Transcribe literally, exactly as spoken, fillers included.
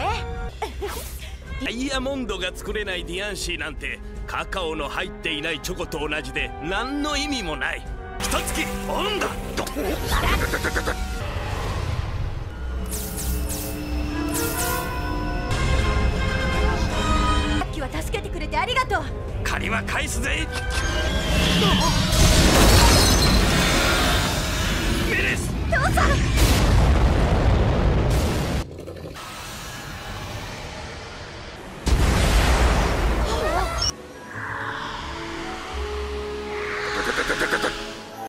ダイヤモンドが作れないディアンシーなんてカカオの入っていないチョコと同じで何の意味もない。ひとつきオンだ。 さっきは助けてくれてありがとう。 借りは返すぜ。メレス。 父さん。